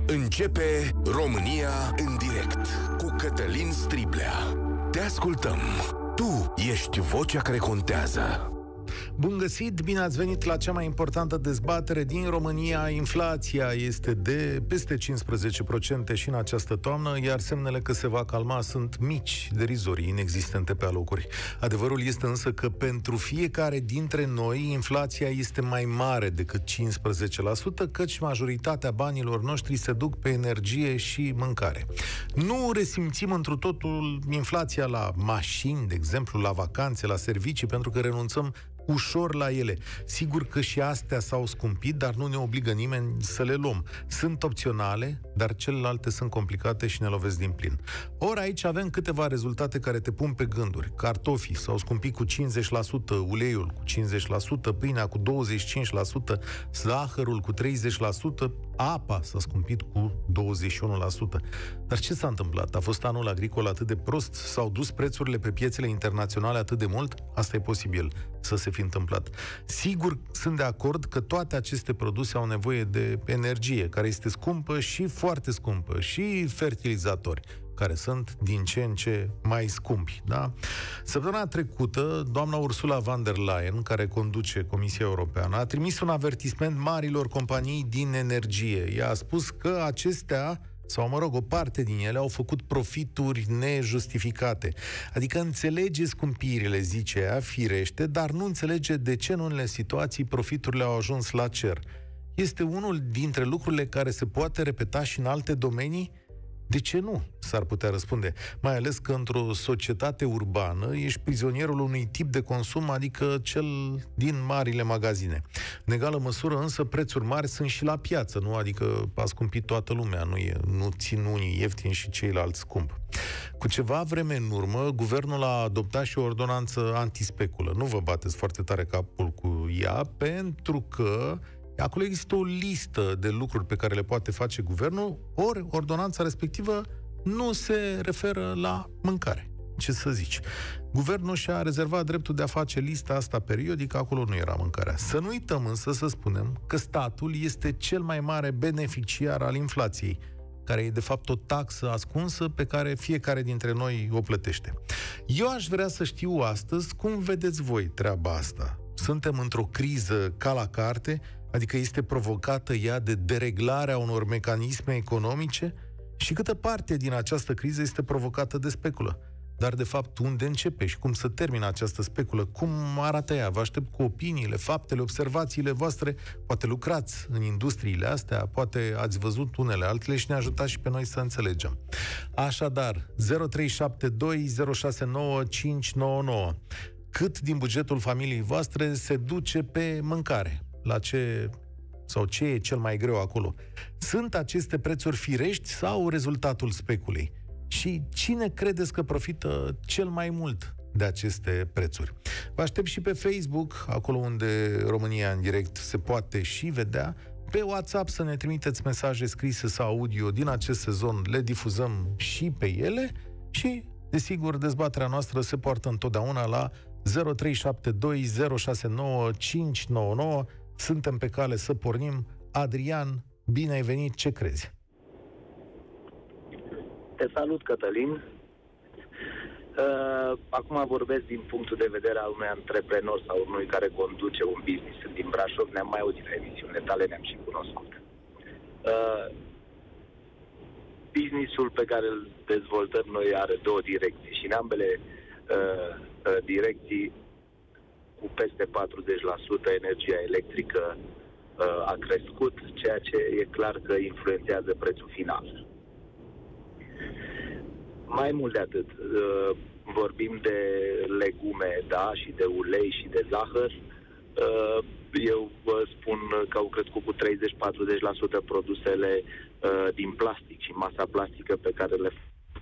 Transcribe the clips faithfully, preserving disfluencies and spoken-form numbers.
Începe România în direct cu Cătălin Striblea. Te ascultăm. Tu ești vocea care contează. Bun găsit, bine ați venit la cea mai importantă dezbatere din România. Inflația este de peste cincisprezece la sută și în această toamnă, iar semnele că se va calma sunt mici, derizorii, inexistente pe alocuri. Adevărul este însă că pentru fiecare dintre noi inflația este mai mare decât cincisprezece la sută, căci majoritatea banilor noștri se duc pe energie și mâncare. Nu resimțim întru totul inflația la mașini, de exemplu, la vacanțe, la servicii, pentru că renunțăm ușor la ele. Sigur că și astea s-au scumpit, dar nu ne obligă nimeni să le luăm. Sunt opționale, dar celelalte sunt complicate și ne lovesc din plin. Ori aici avem câteva rezultate care te pun pe gânduri. Cartofii s-au scumpit cu cincizeci la sută, uleiul cu cincizeci la sută, pâinea cu douăzeci și cinci la sută, zahărul cu treizeci la sută, apa s-a scumpit cu douăzeci și unu la sută. Dar ce s-a întâmplat? A fost anul agricol atât de prost? S-au dus prețurile pe piețele internaționale atât de mult? Asta e posibil să se fi întâmplat. Sigur, sunt de acord că toate aceste produse au nevoie de energie, care este scumpă și foarte scumpă, și fertilizatori, care sunt din ce în ce mai scumpi. Da? Săptămâna trecută, doamna Ursula von der Leyen, care conduce Comisia Europeană, a trimis un avertisment marilor companii din energie. Ea a spus că acestea, sau mă rog, o parte din ele, au făcut profituri nejustificate. Adică înțelege scumpirile, zice ea, firește, dar nu înțelege de ce în unele situații profiturile au ajuns la cer. Este unul dintre lucrurile care se poate repeta și în alte domenii? De ce nu? S-ar putea răspunde. Mai ales că într-o societate urbană ești prizonierul unui tip de consum, adică cel din marile magazine. În egală măsură însă prețuri mari sunt și la piață, nu? Adică a scumpit toată lumea, nu, e, nu țin unii ieftini și ceilalți scump. Cu ceva vreme în urmă, guvernul a adoptat și o ordonanță antispeculă. Nu vă bateți foarte tare capul cu ea, pentru că acolo există o listă de lucruri pe care le poate face guvernul, ori ordonanța respectivă nu se referă la mâncare. Ce să zici? Guvernul și-a rezervat dreptul de a face lista asta periodic, acolo nu era mâncarea. Să nu uităm însă să spunem că statul este cel mai mare beneficiar al inflației, care e de fapt o taxă ascunsă pe care fiecare dintre noi o plătește. Eu aș vrea să știu astăzi cum vedeți voi treaba asta. Suntem într-o criză ca la carte, adică este provocată ea de dereglarea unor mecanisme economice, și câtă parte din această criză este provocată de speculă. Dar, de fapt, unde începe și cum să termină această speculă? Cum arată ea? Vă aștept cu opiniile, faptele, observațiile voastre. Poate lucrați în industriile astea, poate ați văzut unele altele și ne ajutați și pe noi să înțelegem. Așadar, zero trei șapte doi zero șase nouă cinci nouă nouă. Cât din bugetul familiei voastre se duce pe mâncare? La ce sau ce e cel mai greu acolo? Sunt aceste prețuri firești sau rezultatul speculei? Și cine credeți că profită cel mai mult de aceste prețuri? Vă aștept și pe Facebook, acolo unde România în direct se poate și vedea. Pe WhatsApp să ne trimiteți mesaje scrise sau audio din acest sezon, le difuzăm și pe ele și, desigur, dezbaterea noastră se poartă întotdeauna la zero trei șapte doi zero șase nouă cinci nouă nouă. Suntem pe cale să pornim. Adrian, bine ai venit, ce crezi? Te salut, Cătălin. Uh, acum vorbesc din punctul de vedere al unui antreprenor sau unui care conduce un business. Sunt din Brașov, ne-am mai auzit la emisiunile tale, ne-am și cunoscut. Uh, businessul pe care îl dezvoltăm noi are două direcții și în ambele uh, uh, direcții cu peste patruzeci la sută energia electrică uh, a crescut, ceea ce e clar că influențează prețul final. Mai mult de atât, uh, vorbim de legume, da, și de ulei și de zahăr. Uh, eu vă spun că au crescut cu treizeci-patruzeci la sută produsele uh, din plastic și masa plastică pe care le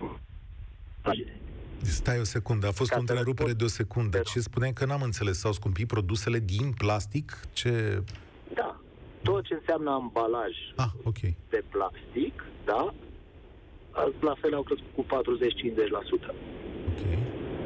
Stai o secundă, a fost Ca o întrerupere de o secundă. Ce spuneai că n-am înțeles? S-au scumpit produsele din plastic? Ce... Da, tot ce înseamnă ambalaj ah, okay. de plastic, da, la fel au crescut cu patruzeci-cincizeci la sută. Okay.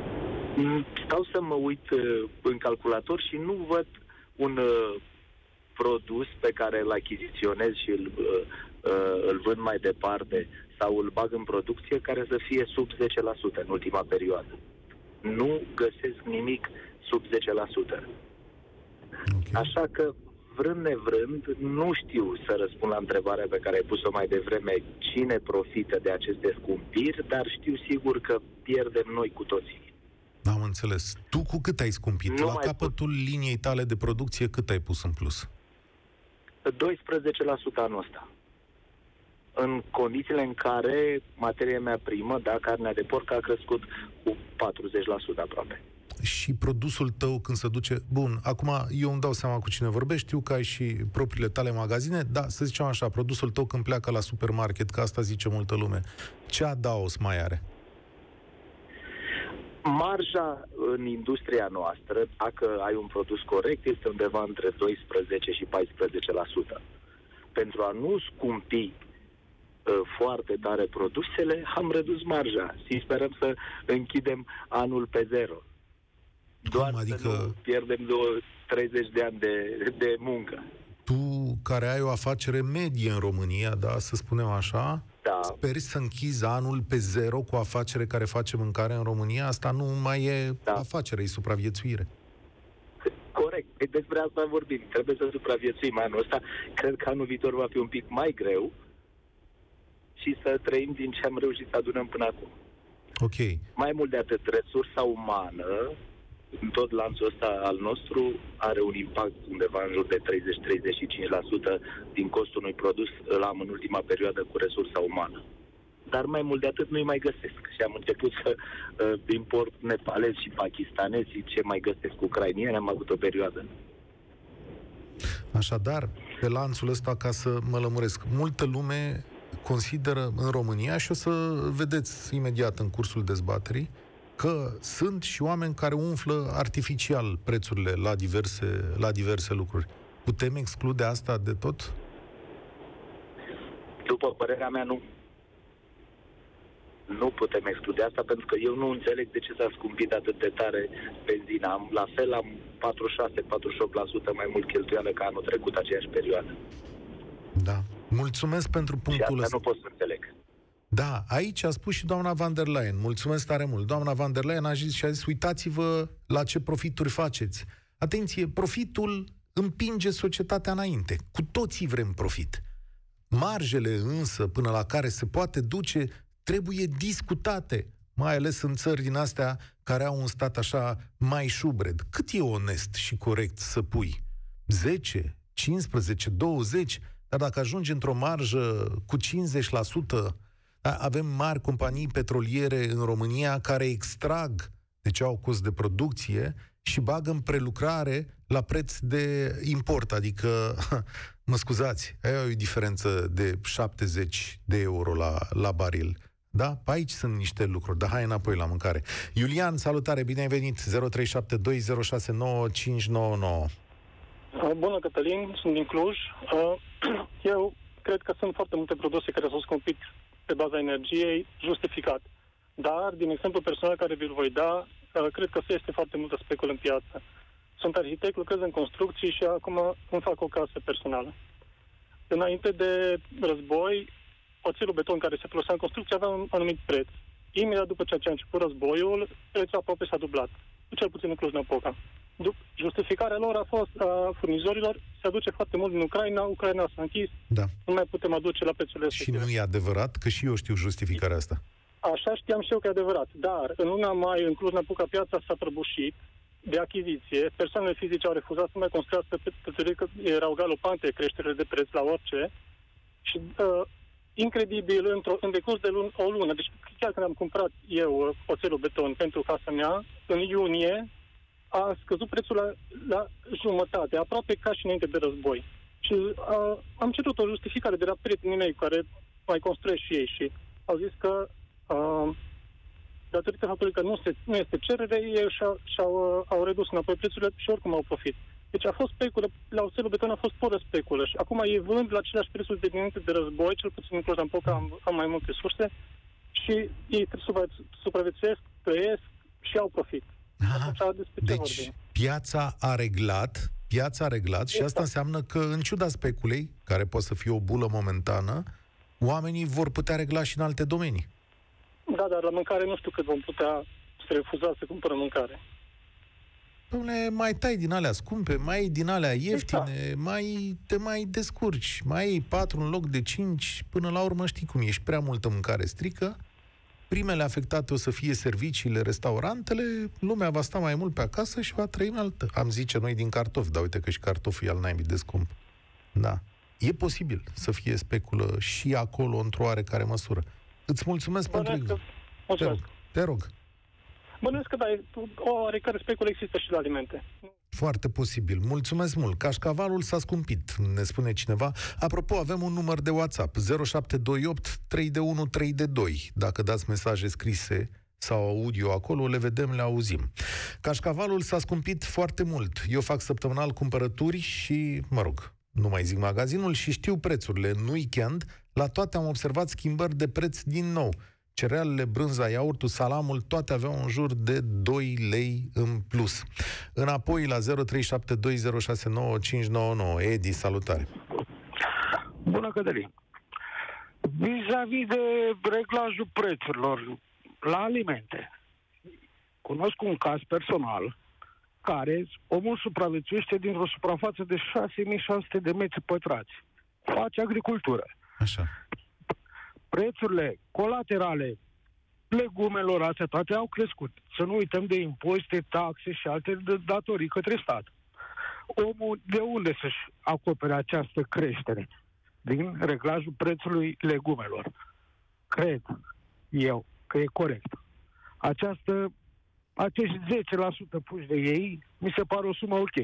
Stau să mă uit în calculator și nu văd un produs pe care îl achiziționez și îl, îl vând mai departe sau îl bag în producție care să fie sub zece la sută în ultima perioadă. Nu găsesc nimic sub zece la sută. Okay. Așa că, vrând nevrând, nu știu să răspund la întrebarea pe care ai pus-o mai devreme, cine profită de aceste scumpiri, dar știu sigur că pierdem noi cu toții. Am înțeles. Tu cu cât ai scumpit? Nu la capătul pus... liniei tale de producție, cât ai pus în plus? doisprezece la sută anul ăsta. În condițiile în care materia mea primă, da, carnea de porc, a crescut cu patruzeci la sută aproape. Și produsul tău când se duce... Bun, acum eu îmi dau seama cu cine vorbești, știu că ai și propriile tale magazine, dar să zicem așa, produsul tău când pleacă la supermarket, că asta zice multă lume, ce adaos mai are? Marja în industria noastră, dacă ai un produs corect, este undeva între doisprezece și paisprezece la sută. Pentru a nu scumpi foarte tare produsele, am redus marja și sperăm să închidem anul pe zero. Doar Cum, adică... să nu pierdem treizeci de ani de, de muncă. Tu, care ai o afacere medie în România, da, să spunem așa, da. Speri să închizi anul pe zero cu o afacere care face mâncare în România? Asta nu mai e da. afacere, e supraviețuire. Corect. Despre asta vorbim. Trebuie să supraviețuim anul ăsta. Cred că anul viitor va fi un pic mai greu și să trăim din ce am reușit să adunăm până acum. Ok. Mai mult de atât, resursa umană în tot lanțul ăsta al nostru are un impact undeva în jur de treizeci la treizeci și cinci la sută din costul unui produs îl am în ultima perioadă cu resursa umană. Dar mai mult de atât nu-i mai găsesc. Și am început să uh, import nepalezi și pakistanezi și ce mai găsesc ucrainieni, am avut o perioadă. Așadar, pe lanțul ăsta, ca să mă lămuresc, multă lume consideră în România, și o să vedeți imediat în cursul dezbaterii, că sunt și oameni care umflă artificial prețurile la diverse, la diverse lucruri. Putem exclude asta de tot? După părerea mea, nu. Nu putem exclude asta, pentru că eu nu înțeleg de ce s-a scumpit atât de tare benzina. Am, la fel am patruzeci și șase patruzeci și opt la sută mai mult cheltuială ca anul trecut, aceeași perioadă. Da. Mulțumesc pentru punctul ăsta. Și asta nu pot să înțeleg. Da, aici a spus și doamna van der Leyen. Mulțumesc tare mult. Doamna van der Leyen a zis și a zis, uitați-vă la ce profituri faceți. Atenție, profitul împinge societatea înainte. Cu toții vrem profit. Marjele însă, până la care se poate duce, trebuie discutate, mai ales în țări din astea care au un stat așa mai șubred. Cât e onest și corect să pui? zece, cincisprezece, douăzeci? Dar dacă ajungi într-o marjă cu cincizeci la sută, avem mari companii petroliere în România care extrag, deci au cost de producție, și bagă în prelucrare la preț de import. Adică, mă scuzați, aia e o diferență de șaptezeci de euro la, la baril. Da? Pe aici sunt niște lucruri, dar hai înapoi la mâncare. Iulian, salutare, bine ai venit! zero trei șapte doi zero șase nouă cinci nouă nouă. Bună, Cătălin, sunt din Cluj. Eu cred că sunt foarte multe produse care s-au scumpit pe baza energiei, justificat. Dar, din exemplu personal care vi-l voi da, cred că este foarte multă speculă în piață. Sunt arhitect, lucrez în construcții și acum îmi fac o casă personală. Înainte de război, oțelul beton care se folosea în construcție avea un anumit preț. Imediat după ce a început războiul, prețul aproape s-a dublat. Cel puțin în Cluj-Napoca. Justificarea lor a fost, a furnizorilor, se aduce foarte mult din Ucraina, Ucraina s-a închis, da. Nu mai putem aduce la prețurile Și nu e adevărat? Că și eu știu justificarea asta. Așa știam și eu că e adevărat. Dar în luna mai, în Cluj-Napoca, piața s-a prăbușit de achiziție. Persoanele fizice au refuzat să mai construiască pentru că erau galopante creșterile de preț la orice. Și uh, incredibil, într-o, în decurs de lun, o lună, deci chiar când am cumpărat eu oțelul beton pentru casa mea, în iunie, a scăzut prețul la, la jumătate, aproape ca și înainte de război. Și uh, am cerut o justificare de la prietenii mei care mai construiesc și ei și au zis că uh, datorită faptului că nu, se, nu este cerere, ei și-au, și-au uh, au redus înapoi prețurile și oricum au profit. Deci a fost speculă, la oțelul beton a fost pură speculă și acum ei vând la aceleași prețuri de dinainte de război, cel puțin în Cluj-Napoca am, am mai multe surse și ei supraviețuiesc, trăiesc și au profit. Aha. Deci piața a reglat piața a reglat și asta înseamnă că, în ciuda speculei, care poate să fie o bulă momentană, oamenii vor putea regla și în alte domenii. Da, dar la mâncare nu știu cât vom putea să refuza să cumpărăm mâncare. Dom'le, mai tai din alea scumpe, mai iei din alea ieftine, exact. mai te mai descurci, mai iei patru în loc de cinci, până la urmă știi cum ești, prea multă mâncare strică, primele afectate o să fie serviciile, restaurantele, lumea va sta mai mult pe acasă și va trăi în altă. Am zice noi din cartofi, dar uite că și cartoful e al naibii de scump. Da. E posibil să fie speculă și acolo într-o oarecare măsură. Îți mulțumesc pentru... Că... Te rog, te rog. Bănuiesc că da, o oarecare speculă există și la alimente. Foarte posibil. Mulțumesc mult. Cașcavalul s-a scumpit, ne spune cineva. Apropo, avem un număr de WhatsApp, zero șapte doi opt trei unu trei doi. Dacă dați mesaje scrise sau audio acolo, le vedem, le auzim. Cașcavalul s-a scumpit foarte mult. Eu fac săptămânal cumpărături și, mă rog, nu mai zic magazinul, și știu prețurile. În weekend, la toate am observat schimbări de preț din nou. Cerealele, brânza, iaurtul, salamul, toate aveau în jur de doi lei în plus. Înapoi la zero trei șapte doi zero șase nouă cinci nouă nouă. Edi, salutare! Bună, Cătălin! Vis-a-vis de reglajul prețurilor la alimente, cunosc un caz personal care omul supraviețuiește dintr-o suprafață de șase mii șase sute de metri pătrați. Face agricultură. Așa. Prețurile colaterale legumelor, astea toate au crescut. Să nu uităm de impozite, taxe și alte datorii către stat. Omul de unde să-și acopere această creștere? Din reglajul prețului legumelor. Cred eu că e corect. Această, acești zece la sută puși de ei mi se pare o sumă ok.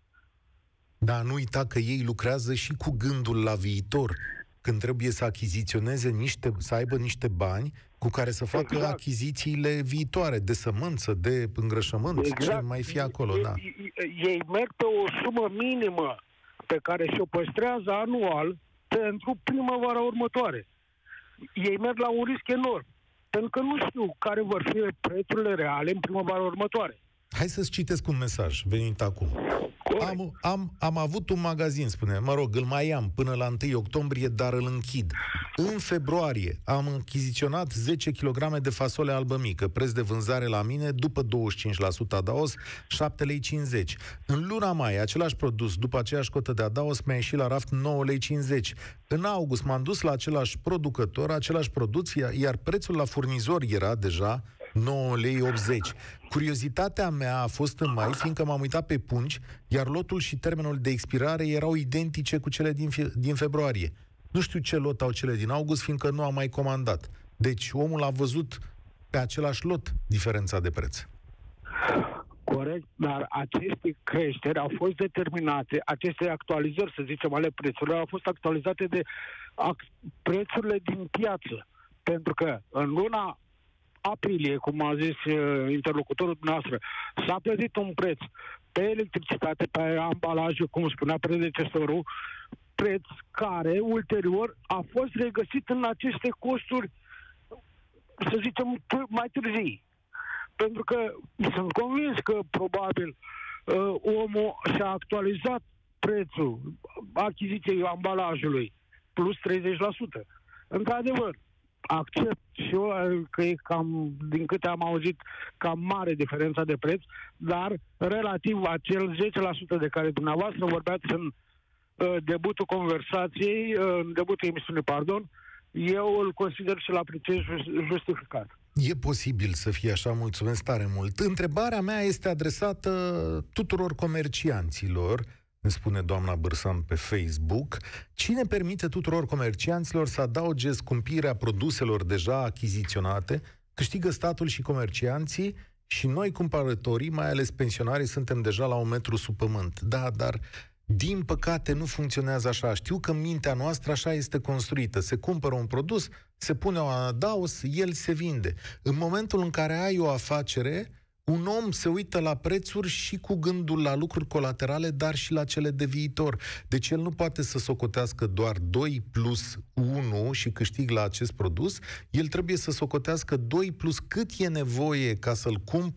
Dar nu uita că ei lucrează și cu gândul la viitor, când trebuie să achiziționeze niște, să aibă niște bani cu care să facă exact. achizițiile viitoare, de sămânță, de îngrășământ, exact. Ce mai fie acolo, ei, da. Ei merg pe o sumă minimă pe care și-o păstrează anual pentru primăvara următoare. Ei merg la un risc enorm, pentru că nu știu care vor fi prețurile reale în primăvara următoare. Hai să-ți citesc un mesaj venit acum. Am, am, am avut un magazin, spune, mă rog, îl mai am până la întâi octombrie, dar îl închid. În februarie am achiziționat zece kilograme de fasole albă mică, preț de vânzare la mine, după douăzeci și cinci la sută adaos, șapte lei cincizeci. În luna mai, același produs, după aceeași cotă de adaos, mi-a ieșit la raft nouă lei cincizeci. În august m-am dus la același producător, același produs, iar prețul la furnizor era deja nouă lei optzeci. Curiozitatea mea a fost în mai, fiindcă m-am uitat pe pungi, iar lotul și termenul de expirare erau identice cu cele din, fe- din februarie. Nu știu ce lot au cele din august, fiindcă nu am mai comandat. Deci omul a văzut pe același lot diferența de preț. Corect, dar aceste creșteri au fost determinate, aceste actualizări, să zicem, ale prețurilor, au fost actualizate de ac- prețurile din piață. Pentru că în luna aprilie, cum a zis uh, interlocutorul dumneavoastră, s-a plătit un preț pe electricitate, pe ambalaje, cum spunea predecesorul, preț care ulterior a fost regăsit în aceste costuri, să zicem, mai târzii. Pentru că sunt convins că probabil uh, omul și-a actualizat prețul achiziției ambalajului plus treizeci la sută. Într-adevăr, accept și eu că e cam, din câte am auzit, cam mare diferența de preț, dar relativ acel zece la sută de care dumneavoastră vorbeați în uh, debutul conversației, uh, în debutul emisiunii, pardon, eu îl consider și l-apreciez justificat. E posibil să fie așa, mulțumesc tare mult. Întrebarea mea este adresată tuturor comercianților, ne spune doamna Bârsan pe Facebook. Cine permite tuturor comercianților să adauge scumpirea produselor deja achiziționate? Câștigă statul și comercianții și noi, cumpărătorii, mai ales pensionarii, suntem deja la un metru sub pământ. Da, dar din păcate nu funcționează așa. Știu că mintea noastră așa este construită. Se cumpără un produs, se pune un adaos, el se vinde. În momentul în care ai o afacere, un om se uită la prețuri și cu gândul la lucruri colaterale, dar și la cele de viitor. Deci el nu poate să socotească doar doi plus unu și câștig la acest produs, el trebuie să socotească doi plus cât e nevoie ca să-l cumpăr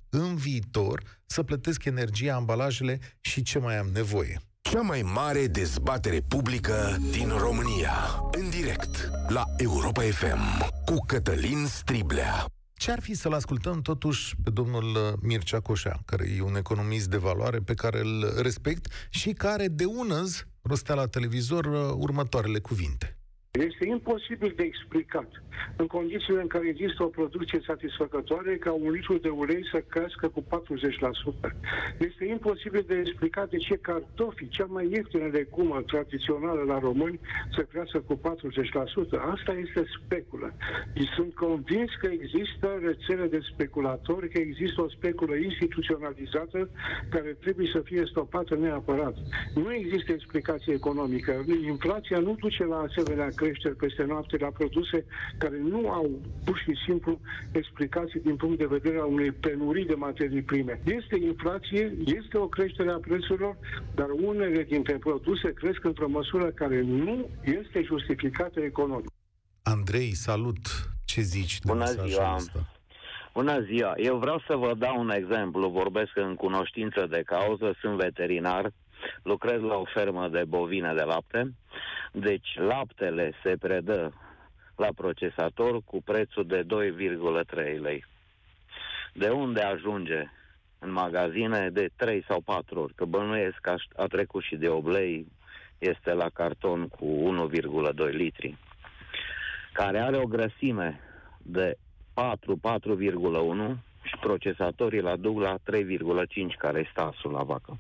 în viitor să plătesc energia, ambalajele și ce mai am nevoie. Cea mai mare dezbatere publică din România. În direct la Europa F M cu Cătălin Striblea. Ce-ar fi să-l ascultăm totuși pe domnul Mircea Coșea, care e un economist de valoare pe care îl respect și care de unăzi rostea la televizor următoarele cuvinte. Este imposibil de explicat, în condițiile în care există o producție satisfăcătoare, ca un litru de ulei să crească cu patruzeci la sută. Este imposibil de explicat de ce cartofii, cea mai ieftină legumă tradițională la români, să crească cu patruzeci la sută. Asta este speculă. Și sunt convins că există rețele de speculatori, că există o speculă instituționalizată care trebuie să fie stopată neapărat. Nu există explicație economică. Inflația nu duce la asemenea creșteri peste noapte la produse care nu au pur și simplu explicații din punct de vedere a unei penurii de materii prime. Este inflație, este o creștere a prețurilor, dar unele dintre produse cresc într-o măsură care nu este justificată economic. Andrei, salut! Ce zici de Bună mesajul ziua. ăsta? Bună ziua! Eu vreau să vă dau un exemplu. Vorbesc în cunoștință de cauză, sunt veterinar, lucrez la o fermă de bovine de lapte. Deci laptele se predă la procesator cu prețul de doi virgulă trei lei. De unde ajunge în magazine? De trei sau patru ori. Că bănuiesc că a trecut și de opt lei, este la carton cu unu virgulă doi litri. Care are o grăsime de patru, patru virgulă unu și procesatorii la duc la trei virgulă cinci, care e stasul la vacă.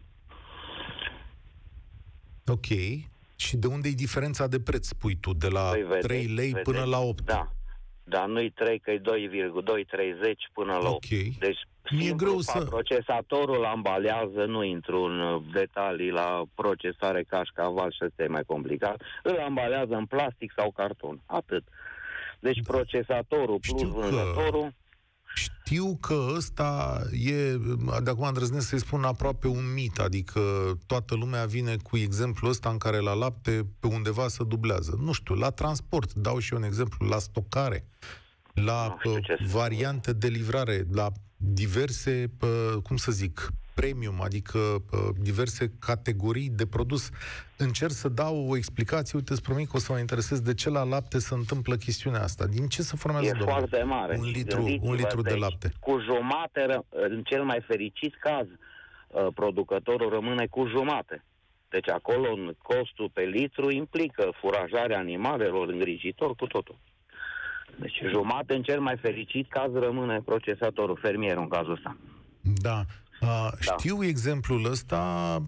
Ok. Și de unde e diferența de preț, spui tu? De la păi vedeți, trei lei vedeți, până la opt? Da. Dar nu-i trei, că e doi virgulă doi treizeci până la opt. Ok. Deci, Mi-e greu să... procesatorul ambalează, nu intru în detalii la procesare cașcaval și ăsta e mai complicat, îl ambalează în plastic sau carton. Atât. Deci da. Procesatorul plus Știu vânzătorul... Că... Știu că ăsta e, de acum îndrăznesc să-i spun, aproape un mit, adică toată lumea vine cu exemplul ăsta în care la lapte pe undeva se dublează. Nu știu, la transport, dau și eu un exemplu, la stocare, la variante de livrare, la diverse, cum să zic, premium, adică diverse categorii de produs. Încerc să dau o explicație, uite, îți promit că o să mă interesez de ce la lapte se întâmplă chestiunea asta. Din ce se formează, E domnule? foarte mare. Un litru, un litru de lapte. Cu jumate, în cel mai fericit caz, producătorul rămâne cu jumate. Deci acolo, în costul pe litru, implică furajarea animalelor, îngrijitor, cu totul. Deci jumate, în cel mai fericit caz, rămâne procesatorul, fermierul, în cazul ăsta. Da. Uh, da. Știu exemplul ăsta,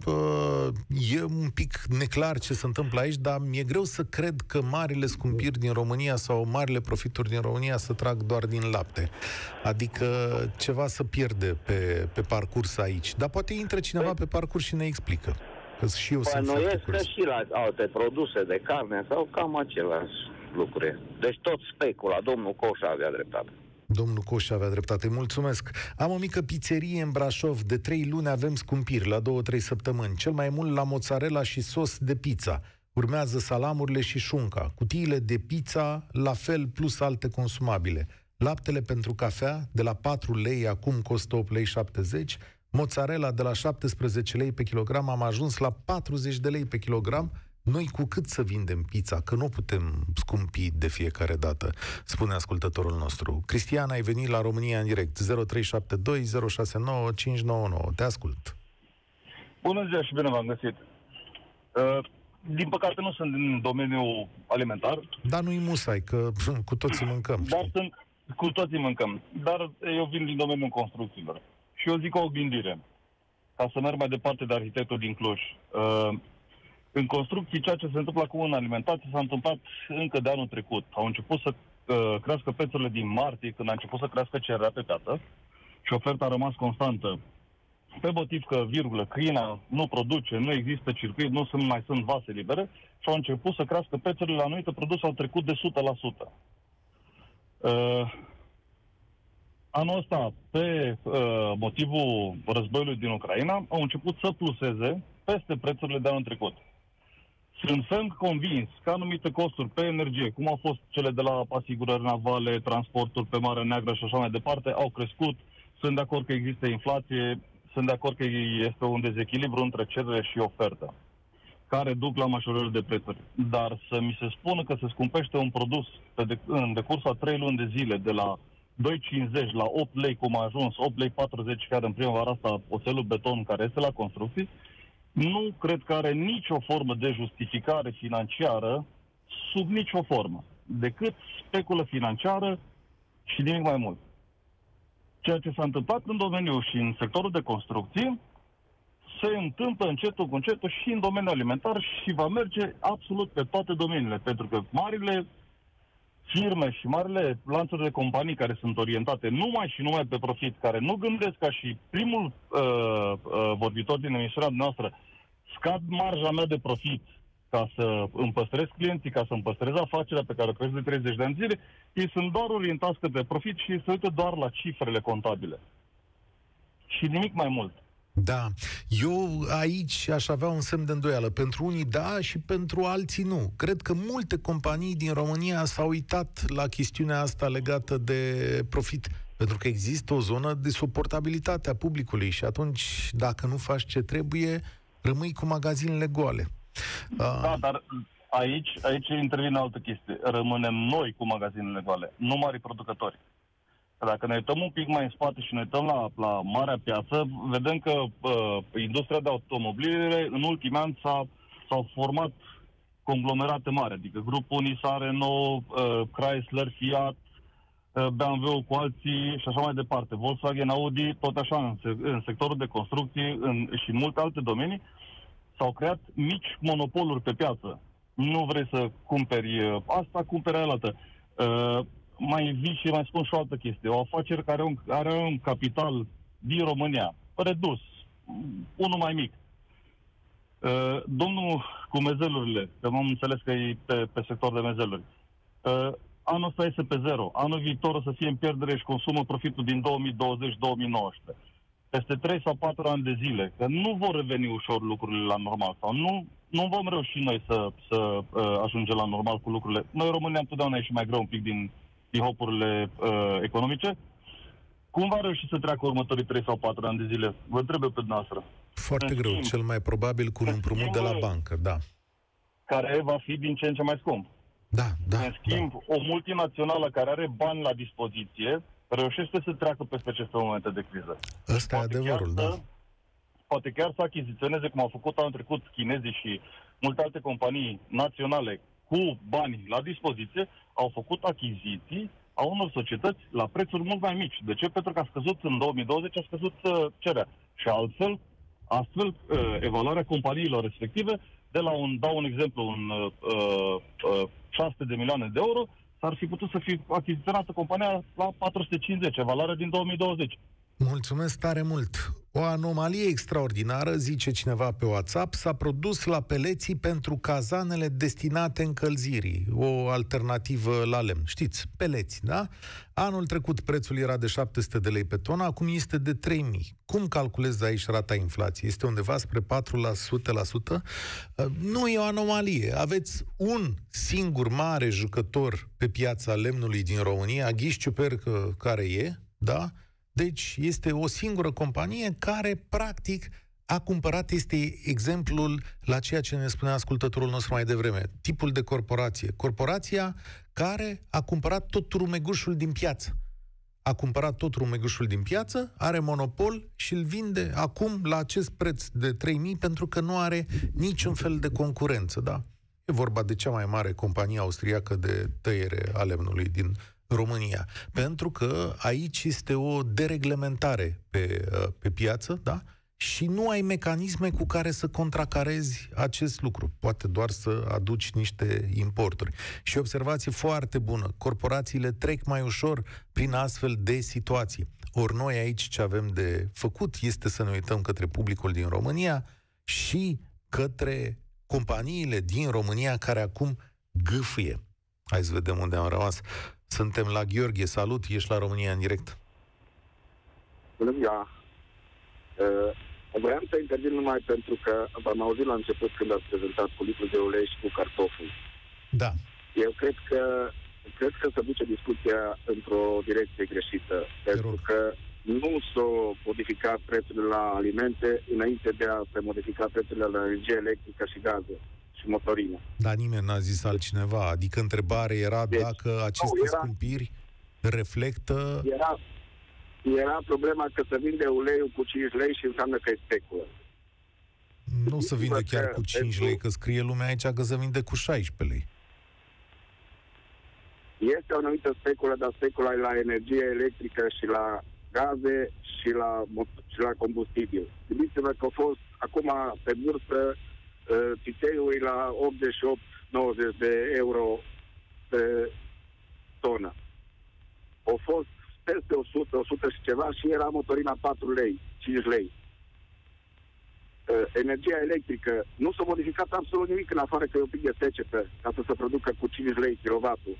uh, e un pic neclar ce se întâmplă aici, dar mi-e greu să cred că marile scumpiri din România sau marile profituri din România se trag doar din lapte. Adică ceva se pierde pe, pe parcurs aici. Dar poate intră cineva păi, pe parcurs și ne explică. Că și eu păi sunt foarte curios. Că și la alte produse de carne sau cam același lucruri. Deci tot specula, domnul Coșa avea dreptate. Domnul Coș avea dreptate, mulțumesc. Am o mică pizzerie în Brașov, de trei luni avem scumpiri, la două, trei săptămâni. Cel mai mult la mozzarella și sos de pizza. Urmează salamurile și șunca. Cutiile de pizza, la fel, plus alte consumabile. Laptele pentru cafea, de la patru lei, acum costă opt lei șaptezeci. Mozzarella de la șaptesprezece lei pe kilogram, am ajuns la patruzeci de lei pe kilogram. Noi cu cât să vindem pizza, că nu putem scumpi de fiecare dată, spune ascultătorul nostru. Cristiana, ai venit la România în direct. zero trei șapte doi zero șase nouă cinci nouă nouă. Te ascult. Bună ziua și bine v-am găsit. Uh, din păcate nu sunt din domeniul alimentar. Dar nu-i musai, că cu toții mâncăm. Dar sunt, cu toții mâncăm. Dar eu vin din domeniul construcțiilor. Și eu zic o gândire. Ca să merg mai departe de arhitectul din Cluj. Uh, În construcții, ceea ce se întâmplă acum în alimentație s-a întâmplat încă de anul trecut. Au început să uh, crească prețurile din martie, când a început să crească cererea pe piață și oferta a rămas constantă. Pe motiv că, virgulă, China nu produce, nu există circuit, nu sunt, mai sunt vase libere și au început să crească prețurile la anumite produse, au trecut de o sută la sută. Uh, anul ăsta, pe uh, motivul războiului din Ucraina, au început să pluseze peste prețurile de anul trecut. Sunt ferm convins că anumite costuri pe energie, cum au fost cele de la asigurări navale, transporturi pe Marea Neagră și așa mai departe, au crescut sunt de acord că există inflație, sunt de acord că este un dezechilibru între cerere și ofertă, care duc la majorări de prețuri. Dar să mi se spună că se scumpește un produs pe de, în decurs a trei luni de zile, de la doi cincizeci la opt lei, cum a ajuns, opt lei patruzeci, care în primăvara asta oțelul beton care este la construcții, nu cred că are nicio formă de justificare financiară, sub nicio formă, decât speculă financiară și nimic mai mult. Ceea ce s-a întâmplat în domeniu și în sectorul de construcții se întâmplă încetul cu încetul și în domeniul alimentar și va merge absolut pe toate domeniile, pentru că marile firme și marile lanțuri de companii care sunt orientate numai și numai pe profit, care nu gândesc ca și primul uh, uh, vorbitor din emisiunea noastră, scad marja mea de profit ca să îmi păstrez clienții, ca să îmi păstrez afacerea pe care o cresc de treizeci de ani zile, ei sunt doar orientați către profit și se uită doar la cifrele contabile. Și nimic mai mult. Da. Eu aici aș avea un semn de îndoială. Pentru unii da și pentru alții nu. Cred că multe companii din România s-au uitat la chestiunea asta legată de profit. Pentru că există o zonă de suportabilitate a publicului și atunci, dacă nu faci ce trebuie, rămâi cu magazinele goale. Da, dar aici, aici intervine altă chestie. Rămânem noi cu magazinele goale, nu mari producători. Dacă ne uităm un pic mai în spate și ne uităm la, la marea piață, vedem că uh, industria de automobile în ultimii ani s-a, s-au format conglomerate mari, adică grupul Nissan, Renault, uh, Chrysler, Fiat, uh, B M W cu alții și așa mai departe. Volkswagen, Audi, tot așa, în, în sectorul de construcții în, și în multe alte domenii, s-au creat mici monopoluri pe piață. Nu vrei să cumperi asta, cumperi alaltă. Uh, mai vii și mai spun și o altă chestie. O afacere care are un, are un capital din România, redus, unul mai mic. Uh, domnul cu mezelurile, că m-am înțeles că e pe, pe sector de mezeluri, uh, anul ăsta este pe zero. Anul viitor o să fie în pierdere și consumă profitul din două mii douăzeci două mii nouăsprezece. Peste trei sau patru ani de zile, că nu vor reveni ușor lucrurile la normal, sau nu, nu vom reuși noi să, să uh, ajungem la normal cu lucrurile. Noi, România, întotdeauna ieșim mai greu un pic din, din hopurile uh, economice. Cum va reuși să treacă următorii trei sau patru ani de zile? Vă trebuie pe dumneavoastră. Foarte în greu, schimb, cel mai probabil cu un împrumut de la bancă, da. Care va fi din ce în ce mai scump. Da, da. În schimb, da. O multinațională care are bani la dispoziție reușește să treacă peste aceste momente de criză. Ăsta e adevărul, da. Să, poate chiar să achiziționeze, cum au făcut anul trecut chinezii și multe alte companii naționale cu bani la dispoziție, au făcut achiziții a unor societăți la prețuri mult mai mici. De ce? Pentru că a scăzut în două mii douăzeci, a scăzut uh, cererea. Și altfel, astfel, uh, evaluarea companiilor respective, de la un, dau un exemplu, un uh, uh, șase sute de milioane de euro, s-ar fi putut să fi achiziționată compania la patru sute cincizeci, evaluarea din două mii douăzeci. Mulțumesc tare mult! O anomalie extraordinară, zice cineva pe WhatsApp, s-a produs la Peleții pentru cazanele destinate încălzirii, o alternativă la lemn. Știți, peleți, da? Anul trecut prețul era de șapte sute de lei pe tonă, acum este de trei mii. Cum calculezi aici rata inflației? Este undeva spre patru la sută? Nu e o anomalie. Aveți un singur mare jucător pe piața lemnului din România, Ghiș Ciupercă, care e, da? Deci este o singură companie care, practic, a cumpărat, este exemplul la ceea ce ne spunea ascultătorul nostru mai devreme, tipul de corporație. Corporația care a cumpărat tot rumegușul din piață. A cumpărat tot rumegușul din piață, are monopol și îl vinde acum la acest preț de trei mii pentru că nu are niciun fel de concurență, da? E vorba de cea mai mare companie austriacă de tăiere a lemnului din România. Pentru că aici este o dereglementare pe, pe piață, da? Și nu ai mecanisme cu care să contracarezi acest lucru. Poate doar să aduci niște importuri. Și observație foarte bună. Corporațiile trec mai ușor prin astfel de situații. Ori noi aici ce avem de făcut este să ne uităm către publicul din România și către companiile din România care acum gâfâie. Hai să vedem unde am rămas. Suntem la Gheorghe. Salut, ești la România în direct. Bună ziua! Uh, vreau să intervin numai pentru că v-am auzit la început când ați prezentat cu litru de ulei și cu cartoful. Da. Eu cred că cred că se duce discuția într-o direcție greșită. Pentru că nu s-au modificat prețurile la alimente înainte de a se modifica prețurile la energie electrică și gaze și motorină. Dar nimeni n-a zis altcineva. Adică întrebarea era deci, dacă aceste nu, era, scumpiri reflectă... Era, era problema că se vinde uleiul cu cinci lei și înseamnă că e speculă. Nu se vinde chiar cu cinci lei, că scrie lumea aici că se vinde cu șaisprezece lei. Este o anumită speculă, dar specula e la energie electrică și la gaze și la, și la combustibil. Gândiți-vă că a fost acum pe bursă țițeiul la optzeci și opt nouăzeci de euro pe tonă. Au fost peste o sută, o sută și ceva și era motorina patru lei, cinci lei. Energia electrică nu s-a modificat absolut nimic în afară că e un pic de secetă ca să se producă cu cinci lei kilowatul.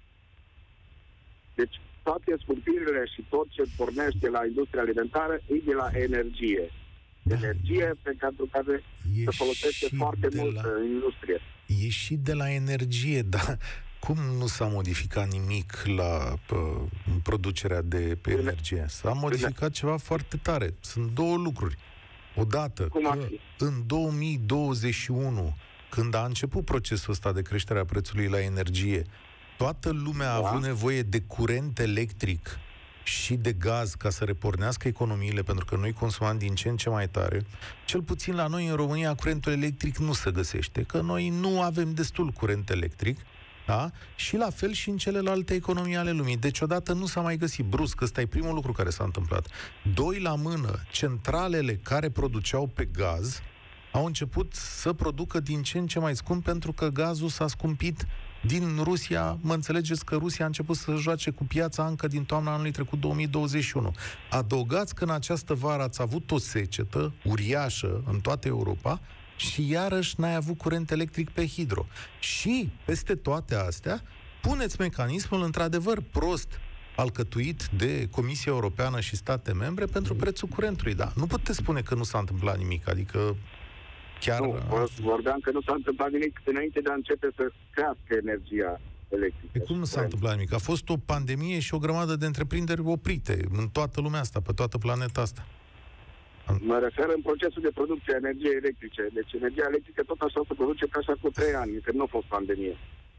Deci toate scumpirile și tot ce pornește la industria alimentară e de la energie. Da. Energie pe care e se folosește foarte mult la... în industrie. E și de la energie, dar cum nu s-a modificat nimic la pă, producerea de pe energie? S-a modificat Bine. ceva foarte tare. Sunt două lucruri. Odată, că în două mii douăzeci și unu, când a început procesul ăsta de creștere a prețului la energie, toată lumea a da. avut nevoie de curent electric și de gaz ca să repornească economiile, pentru că noi consumam din ce în ce mai tare. Cel puțin la noi în România curentul electric nu se găsește, că noi nu avem destul curent electric, da? Și la fel și în celelalte economii ale lumii. Deci odată nu s-a mai găsit brusc, ăsta e primul lucru care s-a întâmplat. Doi la mână, centralele care produceau pe gaz au început să producă din ce în ce mai scump, pentru că gazul s-a scumpit din Rusia. Mă înțelegeți că Rusia a început să joace cu piața încă din toamna anului trecut două mii douăzeci și unu. Adăugați că în această vară ați avut o secetă uriașă în toată Europa și iarăși n-ai avut curent electric pe hidro. Și peste toate astea puneți mecanismul într-adevăr prost alcătuit de Comisia Europeană și state membre pentru prețul curentului. Da, nu puteți spune că nu s-a întâmplat nimic, adică chiar... Nu, vorbeam că nu s-a întâmplat nimic înainte de a începe să crească energia electrică. E cum nu s-a întâmplat nimic? A fost o pandemie și o grămadă de întreprinderi oprite în toată lumea asta, pe toată planeta asta. Mă refer în procesul de producție a energiei electrice. Deci energia electrică tot așa se produce ca așa cu trei ani, că nu a fost pandemie.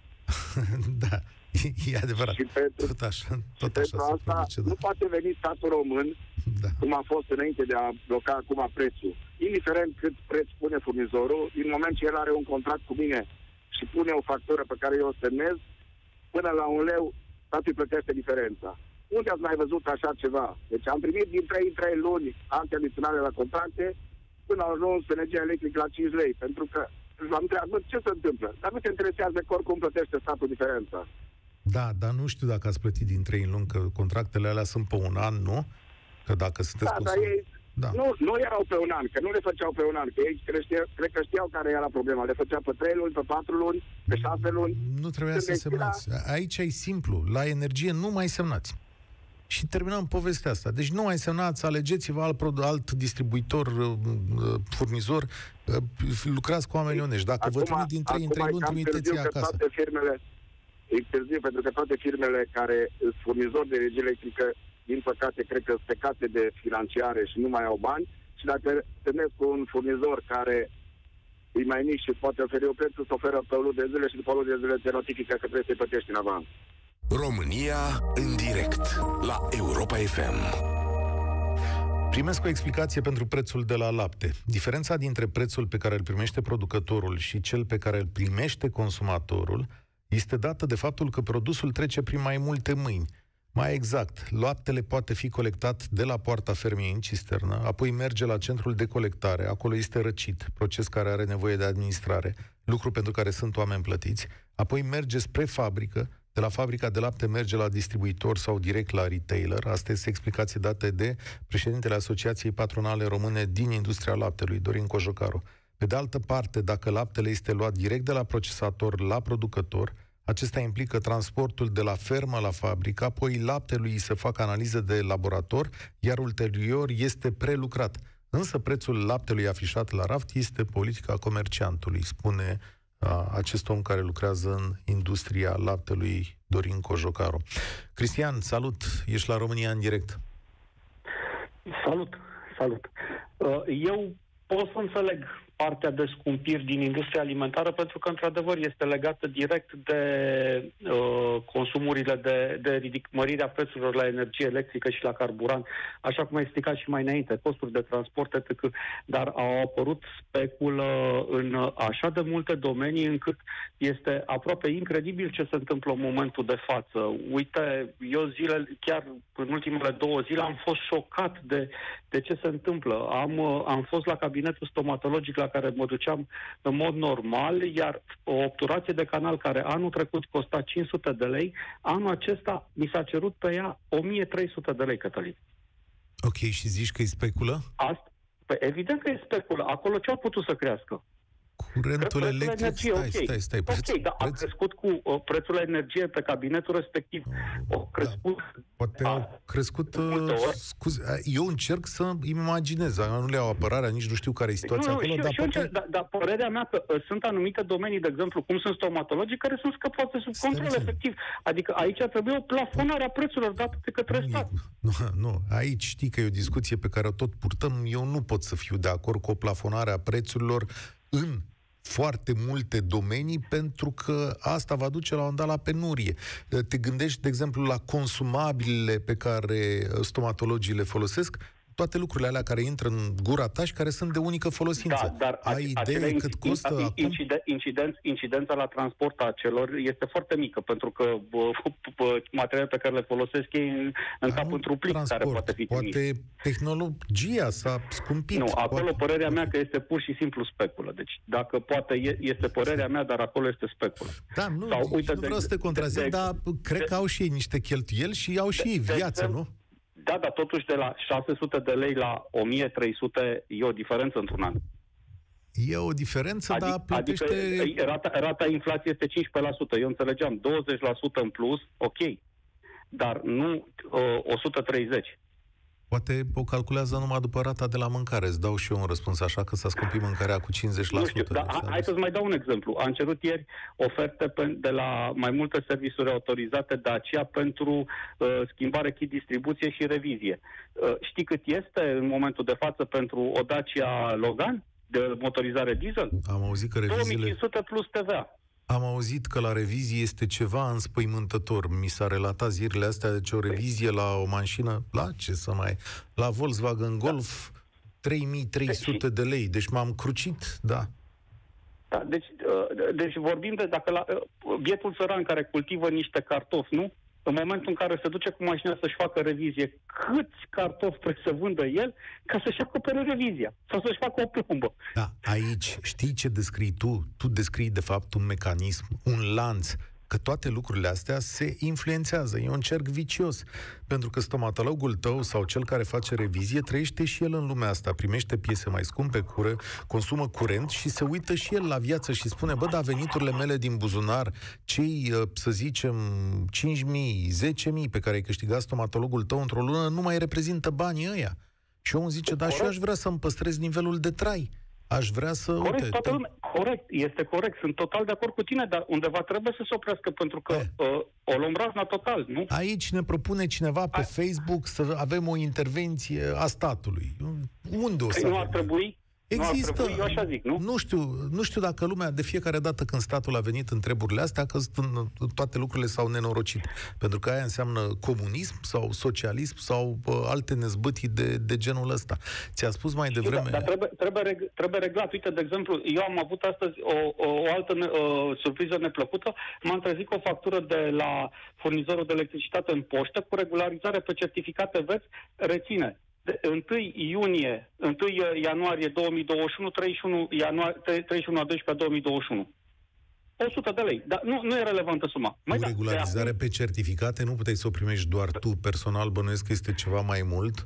Da, e, e adevărat. Și pentru, tot așa, tot și așa pentru asta produce, da. nu poate veni statul român, da. cum a fost înainte de a bloca acum prețul. Indiferent cât preț pune furnizorul, din moment ce el are un contract cu mine și pune o factură pe care eu o semnez, până la un leu, statul îi plătește diferența. Unde ați mai văzut așa ceva? Deci am primit din trei în trei luni acte adiționale la contracte până au ajuns energia electrică la cinci lei. Pentru că l-am întrebat, ce se întâmplă? Dar nu te interesează că oricum plătește statul diferența. Da, dar nu știu dacă ați plătit din trei în luni, că contractele alea sunt pe un an, nu? Că dacă sunteți da, consum... dar ei da. nu, nu erau pe un an, că nu le făceau pe un an, că ei cred, cred că știau care era problema. Le făcea pe trei luni, pe patru luni, pe șase luni. Nu trebuia să semnați. Era... Aici e simplu. La energie nu mai semnați. Și terminăm povestea asta. Deci nu mai semnați, alegeți-vă alt, alt distribuitor, furnizor, lucrați cu oameni onești. Dacă acum, vă trimit din trei în trei luni, trimiteți-i acasă. Toate firmele, e târziu, pentru că toate firmele care sunt furnizori de energie electrică, din păcate, cred că sunt pecate de financiare și nu mai au bani. Și dacă întâlnesc cu un furnizor care îi mai mic și poate oferi o preț, îți oferă pe o lună de zile și după o lună de zile te notifică că trebuie să-i plătești în avans. România în direct la Europa F M. Primesc o explicație pentru prețul de la lapte. Diferența dintre prețul pe care îl primește producătorul și cel pe care îl primește consumatorul este dată de faptul că produsul trece prin mai multe mâini. Mai exact, laptele poate fi colectat de la poarta fermei în cisternă, apoi merge la centrul de colectare, acolo este răcit, proces care are nevoie de administrare, lucru pentru care sunt oameni plătiți, apoi merge spre fabrică, de la fabrica de lapte merge la distribuitor sau direct la retailer. Asta este explicație dată de președintele Asociației Patronale Române din industria laptelui, Dorin Cojocaru. Pe de altă parte, dacă laptele este luat direct de la procesator la producător, acesta implică transportul de la fermă la fabrică, apoi laptelui îi se fac analize de laborator, iar ulterior este prelucrat. Însă prețul laptelui afișat la raft este politica comerciantului, spune a, acest om care lucrează în industria laptelui, Dorin Cojocaru. Cristian, salut! Ești la România în direct. Salut, salut. Eu pot să înțeleg partea de scumpiri din industria alimentară, pentru că, într-adevăr, este legată direct de uh, consumurile, de, de ridic, mărirea prețurilor la energie electrică și la carburant, așa cum a explicat și mai înainte, costuri de transport, et cetera. Dar au apărut speculă în așa de multe domenii, încât este aproape incredibil ce se întâmplă în momentul de față. Uite, eu zile, chiar în ultimele două zile, am fost șocat de, de ce se întâmplă. Am, am fost la cabinetul stomatologic la care mă duceam în mod normal, iar o obturație de canal care anul trecut costa cinci sute de lei, anul acesta mi s-a cerut pe ea o mie trei sute de lei, Cătălin. Ok, și zici că e speculă? Asta, păi evident că e speculă. Acolo ce au putut să crească? Curentul electric, energie, stai, okay. stai, stai. Preț, ok, dar preț... a crescut cu uh, prețul la energie pe cabinetul respectiv. Au crescut... Da, poate a, au crescut... Uh, scuze, eu încerc să îmi imaginez. Nu le iau apărarea, nici nu știu care e situația nu, acolo, și, dar și poate... Încerc, dar, dar părerea mea că uh, sunt anumite domenii, de exemplu, cum sunt stomatologii, care sunt scăpate sub Stai control zi. efectiv. Adică aici trebuie o plafonare a prețurilor date de către nu, stat. Nu, nu, aici știi că e o discuție pe care o tot purtăm. Eu nu pot să fiu de acord cu o plafonare a prețurilor în foarte multe domenii, pentru că asta va duce la un dat la penurie. Te gândești, de exemplu, la consumabilele pe care stomatologii le folosesc, toate lucrurile alea care intră în gura ta și care sunt de unică folosință. Da, dar ai idee cât costă acum? Inciden, incidenț, incidența la transport a celor este foarte mică, pentru că bă, bă, materialele pe care le folosesc ei în, în cap într-un plic transport, care poate fi trimis. Poate tehnologia s-a scumpit. Nu, acolo poate... părerea mea că este pur și simplu speculă. Deci dacă poate este părerea mea, dar acolo este speculă. Da, nu, Sau, uite, nu vreau de, să te contrazic, de, dar de, cred de, că au și ei niște cheltuieli și au și ei viață, de, nu? Da, dar totuși de la șase sute de lei la o mie trei sute e o diferență într-un an. E o diferență, adică, dar plătește... Adică rata, rata inflației este cincisprezece la sută. Eu înțelegeam douăzeci la sută în plus, ok, dar nu uh, o sută treizeci. Poate o calculează numai după rata de la mâncare. Îți dau și eu un răspuns așa, că s-a scumpit mâncarea cu cincizeci la sută. Nu știu, dar hai să-ți mai dau un exemplu. Am cerut ieri oferte de la mai multe serviciuri autorizate Dacia pentru uh, schimbare, kit distribuție și revizie. Uh, știi cât este în momentul de față pentru o Dacia Logan de motorizare diesel? Am auzit că reviziile... două mii cinci sute plus T V A. Am auzit că la revizie este ceva înspăimântător. Mi s-a relatat zilele astea, deci o revizie la o mașină, la ce să mai... La Volkswagen Golf, trei mii trei sute de lei. Deci m-am crucit, da. Da, deci, deci vorbim de dacă la bietul țăran care cultivă niște cartofi, nu? În momentul în care se duce cu mașina să-și facă revizie, câți cartofi trebuie să vândă el ca să-și acopere revizia sau să-și facă o plombă? Da, aici știi ce descrii tu? Tu descrii, de fapt, un mecanism, un lanț, că toate lucrurile astea se influențează. E un cerc vicios. Pentru că stomatologul tău sau cel care face revizie trăiește și el în lumea asta, primește piese mai scumpe, cură, consumă curent și se uită și el la viață și spune, bă, da, veniturile mele din buzunar, cei, să zicem, cinci mii, zece mii pe care ai câștigat stomatologul tău într-o lună, nu mai reprezintă banii ăia. Și omul zice, da, și eu aș vrea să-mi păstrez nivelul de trai. Aș vrea să... Corect, uite, toată lumea. Corect, este corect. Sunt total de acord cu tine, dar undeva trebuie să se oprească, pentru că uh, o luăm razna total, nu? Aici ne propune cineva pe A... Facebook să avem o intervenție a statului. Unde o să păi nu avem? ar trebui? Există, nu ar trebui, eu așa zic, nu? Nu știu, nu știu dacă lumea, de fiecare dată când statul a venit în treburile astea, că toate lucrurile s-au nenorocit. Pentru că aia înseamnă comunism sau socialism sau uh, alte nezbâtii de, de genul ăsta. Ți-a spus mai devreme... Da, dar trebuie, trebuie, reg- trebuie reglat. Uite, de exemplu, eu am avut astăzi o, o, o altă ne, o, surpriză neplăcută. M-am trezit cu o factură de la furnizorul de electricitate în poștă cu regularizare pe certificate veți, reține. întâi iunie, întâi ianuarie două mii douăzeci și unu, treizeci și unu ianuarie, treizeci și unu a doisprezece două mii douăzeci și unu. o sută de lei. Dar nu, nu e relevantă suma. Cu Mai regularizare da, pe certificate nu puteai să o primești doar tu personal, bănuiesc că este ceva mai mult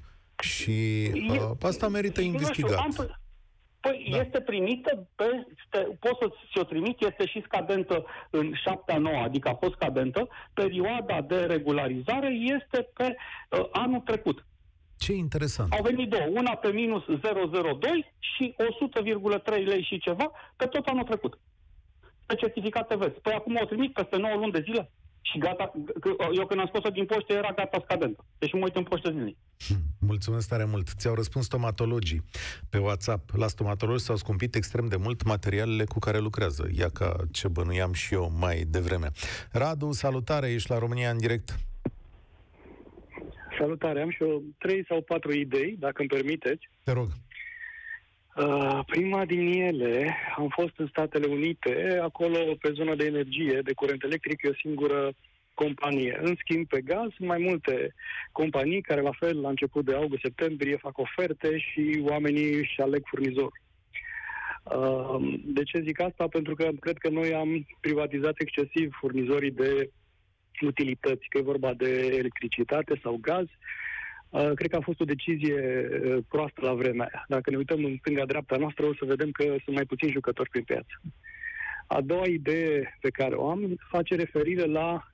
și e, uh, asta merită investigat. Știu, am, păi da. Este primită, peste, pot să ți-o trimit, este și scadentă în șaptea nouă, adică a fost scadentă. Perioada de regularizare este pe uh, anul trecut. Ce interesant. Au venit două, una pe minus zero virgulă zero doi și o sută virgulă trei lei și ceva pe tot anul trecut. Pe certificate vezi. Păi acum o trimit peste nouă luni de zile. și gata, eu când am scos-o din poștă era gata scadentă. Deci mă uit în poștă zilnic. Mulțumesc tare mult. Ți-au răspuns stomatologii pe WhatsApp. La stomatologi s-au scumpit extrem de mult materialele cu care lucrează. Ia ca ce bănuiam și eu mai devreme. Radu, salutare, ești la România în direct. Salutare, am și eu trei sau patru idei, dacă îmi permiteți. Te rog. Uh, prima din ele, am fost în Statele Unite, acolo pe zona de energie, de curent electric, e o singură companie. În schimb, pe gaz, sunt mai multe companii care, la fel, la început de august-septembrie, fac oferte și oamenii își aleg furnizorul. Uh, de ce zic asta? Pentru că cred că noi am privatizat excesiv furnizorii de utilități, că e vorba de electricitate sau gaz. Uh, cred că a fost o decizie uh, proastă la vremea aia. Dacă ne uităm în stânga-dreapta noastră, o să vedem că sunt mai puțini jucători prin piață. A doua idee pe care o am face referire la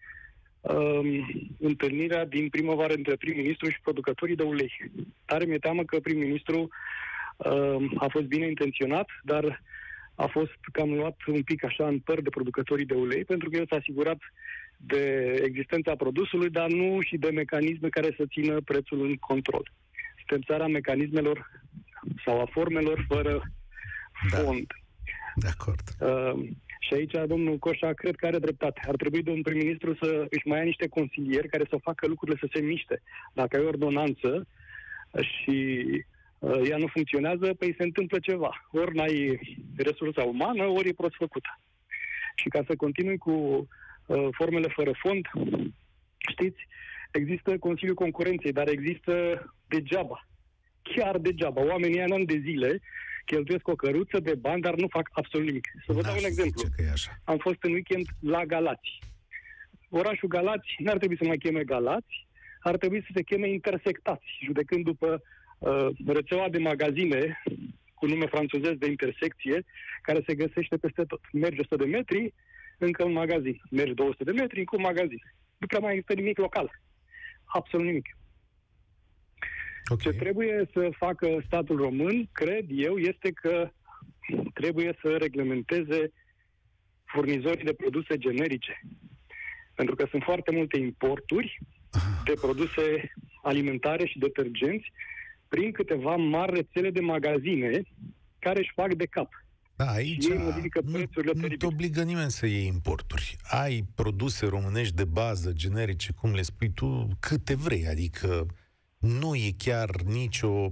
um, întâlnirea din primăvară între prim-ministru și producătorii de ulei. Tare mi-e teamă că prim-ministru um, a fost bine intenționat, dar a fost cam luat un pic așa în păr de producătorii de ulei, pentru că el s-a asigurat de existența produsului, dar nu și de mecanisme care să țină prețul în control. Suntem țara mecanismelor sau a formelor fără fond. Da. De acord. Uh, și aici domnul Coșa cred că are dreptate. Ar trebui domnul prim-ministru să își mai ia niște consilieri care să facă lucrurile să se miște. Dacă ai ordonanță și uh, ea nu funcționează, păi se întâmplă ceva. Ori n-ai resursa umană, ori e prost făcută. Și ca să continui cu formele fără fond, știți, există Consiliul Concurenței, dar există degeaba. Chiar degeaba. Oamenii în ani de zile cheltuiesc o căruță de bani, dar nu fac absolut nimic. Să vă dau un exemplu. Am fost în weekend la Galați. Orașul Galați n-ar trebui să mai cheme Galați, ar trebui să se cheme Intersectați, judecând după uh, rețeaua de magazine cu nume franțuzesc de intersecție, care se găsește peste tot. Mergi o sută de metri, încă un magazin. Mergi două sute de metri, încă un magazin. Nu prea mai există nimic local. Absolut nimic. Okay. Ce trebuie să facă statul român, cred eu, este că trebuie să reglementeze furnizorii de produse generice. Pentru că sunt foarte multe importuri de produse alimentare și detergenți prin câteva mari rețele de magazine care își fac de cap. Da, aici nu, nu te obligă nimeni să iei importuri. Ai produse românești de bază, generice, cum le spui tu, câte vrei. Adică nu e chiar nicio,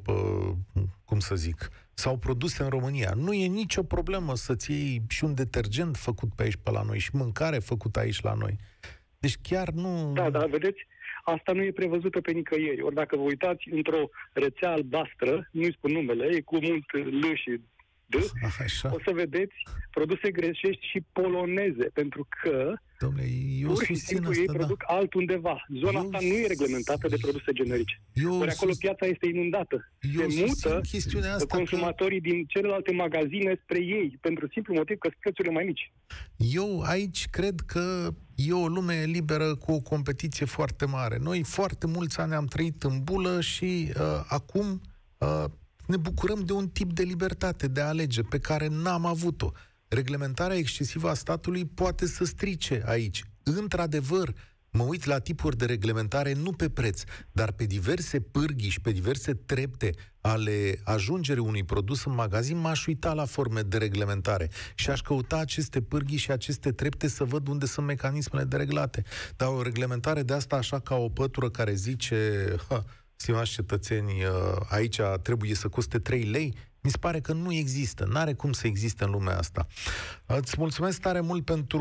cum să zic, sau produse în România. Nu e nicio problemă să-ți iei și un detergent făcut pe aici, pe la noi, și mâncare făcută aici la noi. Deci chiar nu... Da, da, vedeți, asta nu e prevăzută pe nicăieri. Ori dacă vă uitați într-o rețea albastră, nu-i spun numele, e cu mult L și D, așa. O să vedeți produse greșești și poloneze, pentru că Dom'le, eu pur și simplu ei asta, produc da. altundeva. Zona eu asta nu e reglementată de produse generice. Ori acolo sus... piața este inundată. Eu se mută asta consumatorii că... din celelalte magazine spre ei, pentru simplu motiv că sunt prețurile mai mici. Eu aici cred că e o lume liberă cu o competiție foarte mare. Noi foarte mulți ani am trăit în bulă și uh, acum... Uh, ne bucurăm de un tip de libertate de a alege pe care n-am avut-o. Reglementarea excesivă a statului poate să strice aici. Într-adevăr, mă uit la tipuri de reglementare nu pe preț, dar pe diverse pârghii și pe diverse trepte ale ajungerii unui produs în magazin, m-aș uita la forme de reglementare și aș căuta aceste pârghii și aceste trepte să văd unde sunt mecanismele dereglate. Dar o reglementare de asta așa ca o pătură care zice... Ha, stimați cetățeni, aici trebuie să coste trei lei, mi se pare că nu există, n-are cum să existe în lumea asta. Îți mulțumesc tare mult pentru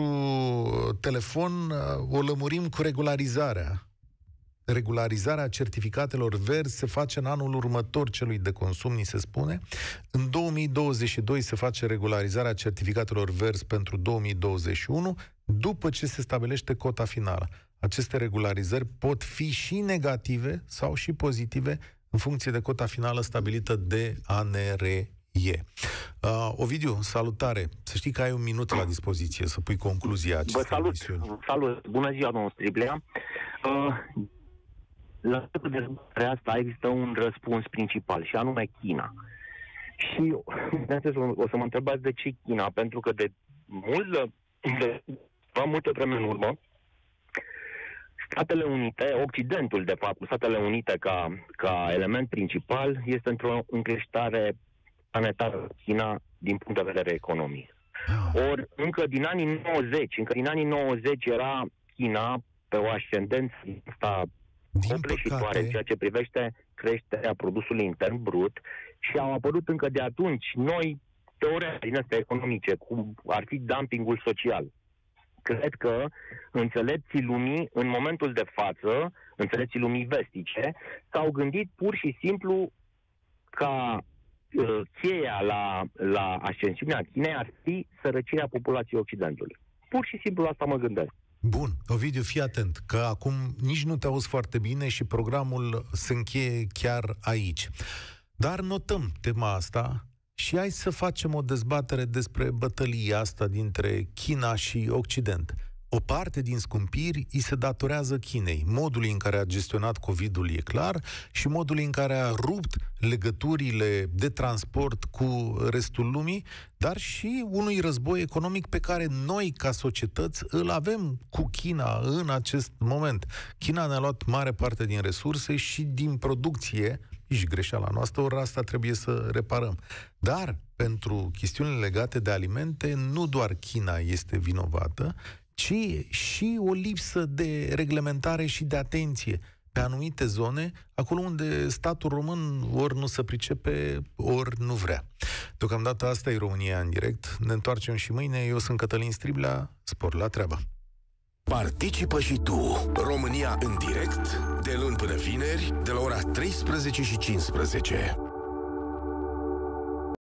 telefon, o lămurim cu regularizarea. Regularizarea certificatelor verzi se face în anul următor celui de consum, ni se spune. În două mii douăzeci și doi se face regularizarea certificatelor verzi pentru două mii douăzeci și unu, după ce se stabilește cota finală. Aceste regularizări pot fi și negative sau și pozitive în funcție de cota finală stabilită de A N R E. Uh, Ovidiu, salutare! Să știi că ai un minut la dispoziție să pui concluzia acestei Vă salut! emisiuni. Salut! Bună ziua, domnul Striblea! Uh, la dezbaterea asta există un răspuns principal, și anume China. Și o să mă întrebați de ce China, pentru că de mult, de, de multă vreme în urmă, Statele Unite, Occidentul, de fapt, Statele Unite ca, ca element principal, este într-o încreștare planetară China din punct de vedere economic. Ori încă din anii nouăzeci, încă din anii nouăzeci era China pe o ascendență asta copleșitoare în ceea ce privește creșterea produsului intern brut și au apărut încă de atunci noi teorii din astea economice, cum ar fi dumpingul social. Cred că înțelepții lumii, în momentul de față, înțelepții lumii vestice, s-au gândit pur și simplu ca uh, cheia la, la ascensiunea Chinei ar fi sărăcirea populației Occidentului. Pur și simplu asta mă gândesc. Bun, Ovidiu, fii atent, că acum nici nu te auzi foarte bine și programul se încheie chiar aici. Dar notăm tema asta și hai să facem o dezbatere despre bătălia asta dintre China și Occident. O parte din scumpiri îi se datorează Chinei. Modului în care a gestionat COVID-ul e clar și modului în care a rupt legăturile de transport cu restul lumii, dar și unui război economic pe care noi, ca societăți, îl avem cu China în acest moment. China ne-a luat mare parte din resurse și din producție, și greșeala noastră, ori asta trebuie să reparăm. Dar, pentru chestiunile legate de alimente, nu doar China este vinovată, ci și o lipsă de reglementare și de atenție pe anumite zone, acolo unde statul român ori nu se pricepe, ori nu vrea. Deocamdată asta e România în direct. Ne întoarcem și mâine. Eu sunt Cătălin Striblea. Spor la treabă! Participă și tu, România în direct, de luni până vineri, de la ora treisprezece și cincisprezece.